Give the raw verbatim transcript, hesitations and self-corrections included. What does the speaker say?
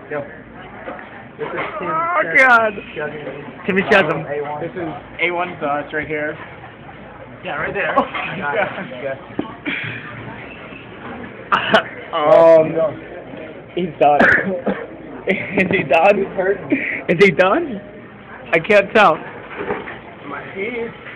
Go. This is Tim Oh Chezam. God. Chezam. Timmy Chezam. A one. This is A one sauce right here. Yeah, right there. Oh, got it. Okay. um, he's done. Is he done? Is he done? I can't tell. My feet.